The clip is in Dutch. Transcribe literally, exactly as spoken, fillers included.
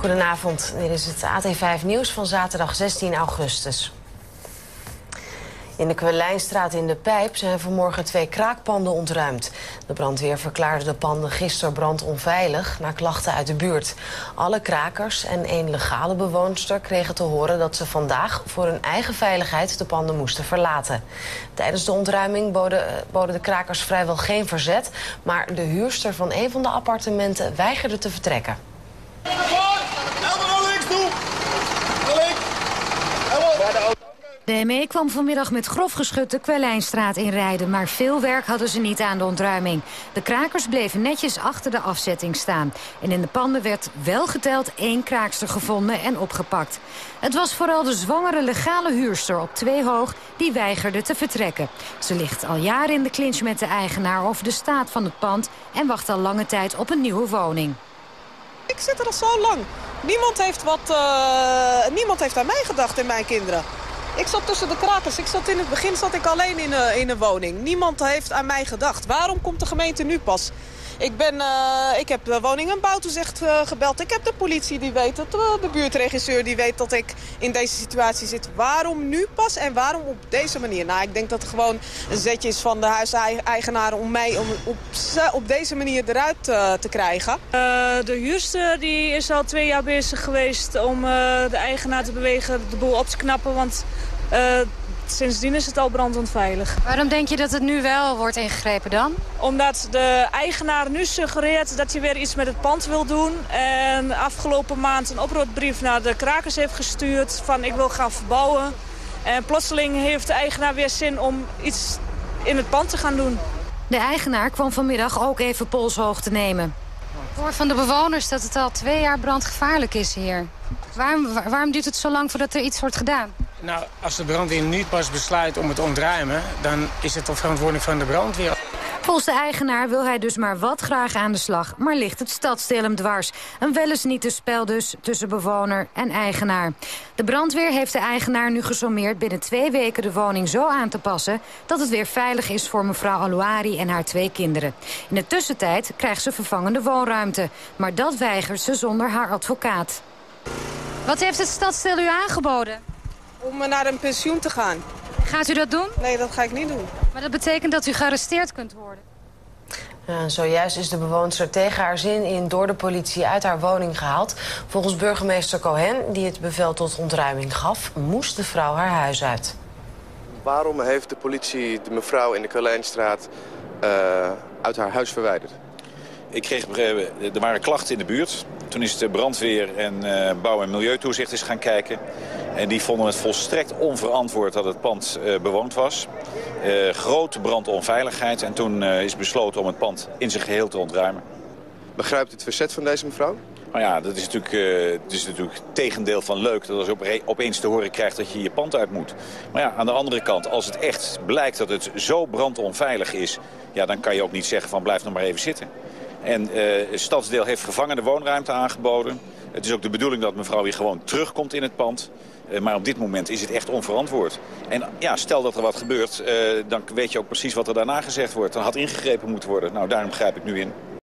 Goedenavond, dit is het A T vijf nieuws van zaterdag zestien augustus. In de Kwelijnstraat in de Pijp zijn vanmorgen twee kraakpanden ontruimd. De brandweer verklaarde de panden gisteren brandonveilig na klachten uit de buurt. Alle krakers en één legale bewoonster kregen te horen dat ze vandaag voor hun eigen veiligheid de panden moesten verlaten. Tijdens de ontruiming boden, boden de krakers vrijwel geen verzet, maar de huurster van een van de appartementen weigerde te vertrekken. De M E kwam vanmiddag met grof geschut de Kwelijnstraat inrijden, maar veel werk hadden ze niet aan de ontruiming. De krakers bleven netjes achter de afzetting staan. En in de panden werd wel geteld één kraakster gevonden en opgepakt. Het was vooral de zwangere legale huurster op twee hoog die weigerde te vertrekken. Ze ligt al jaren in de clinch met de eigenaar over de staat van het pand en wacht al lange tijd op een nieuwe woning. Ik zit er al zo lang. Niemand heeft, wat, uh, niemand heeft aan mij gedacht en mijn kinderen. Ik zat tussen de krakers. Ik zat in het begin zat ik alleen in een, in een woning. Niemand heeft aan mij gedacht. Waarom komt de gemeente nu pas? Ik, ben, uh, ik heb de woning- en bouwtoezicht uh, gebeld. Ik heb de politie die weet het. Uh, de buurtregisseur die weet dat ik in deze situatie zit. Waarom nu pas en waarom op deze manier? Nou, ik denk dat het gewoon een zetje is van de huiseigenaren om mij om op, op deze manier eruit uh, te krijgen. Uh, de huurster die is al twee jaar bezig geweest om uh, de eigenaar te bewegen de boel op te knappen. Want uh, sindsdien is het al brandonveilig. Waarom denk je dat het nu wel wordt ingegrepen dan? Omdat de eigenaar nu suggereert dat hij weer iets met het pand wil doen. En afgelopen maand een oproepbrief naar de krakers heeft gestuurd van ik wil gaan verbouwen. En plotseling heeft de eigenaar weer zin om iets in het pand te gaan doen. De eigenaar kwam vanmiddag ook even polshoog te nemen. Ik hoor van de bewoners dat het al twee jaar brandgevaarlijk is hier. Waarom, waarom duurt het zo lang voordat er iets wordt gedaan? Nou, als de brandweer niet pas besluit om het te ontruimen, dan is het de verantwoording van de brandweer. Volgens de eigenaar wil hij dus maar wat graag aan de slag, maar ligt het stadsdeel hem dwars. Een wel eens niet te spel dus tussen bewoner en eigenaar. De brandweer heeft de eigenaar nu gesommeerd binnen twee weken de woning zo aan te passen dat het weer veilig is voor mevrouw Alouari en haar twee kinderen. In de tussentijd krijgt ze vervangende woonruimte, maar dat weigert ze zonder haar advocaat. Wat heeft het stadsdeel u aangeboden? Om naar een pensioen te gaan. Gaat u dat doen? Nee, dat ga ik niet doen. Maar dat betekent dat u gearresteerd kunt worden. Ja, zojuist is de bewoonster tegen haar zin in door de politie uit haar woning gehaald. Volgens burgemeester Cohen, die het bevel tot ontruiming gaf, moest de vrouw haar huis uit. Waarom heeft de politie de mevrouw in de Kwelijnstraat uh, uit haar huis verwijderd? Ik kreeg, er waren klachten in de buurt. Toen is de brandweer en uh, bouw- en milieutoezicht eens gaan kijken. En die vonden het volstrekt onverantwoord dat het pand uh, bewoond was. Uh, grote brandonveiligheid. En toen uh, is besloten om het pand in zijn geheel te ontruimen. Begrijpt u het verzet van deze mevrouw? Nou ja, dat is natuurlijk, uh, het is natuurlijk het tegendeel van leuk. Dat als je opeens te horen krijgt dat je je pand uit moet. Maar ja, aan de andere kant, als het echt blijkt dat het zo brandonveilig is, ja, dan kan je ook niet zeggen van blijf nog maar even zitten. En uh, het stadsdeel heeft vervangende woonruimte aangeboden. Het is ook de bedoeling dat mevrouw weer gewoon terugkomt in het pand. Uh, maar op dit moment is het echt onverantwoord. En ja, stel dat er wat gebeurt, uh, dan weet je ook precies wat er daarna gezegd wordt. Dan had ingegrepen moeten worden. Nou, daarom grijp ik nu in.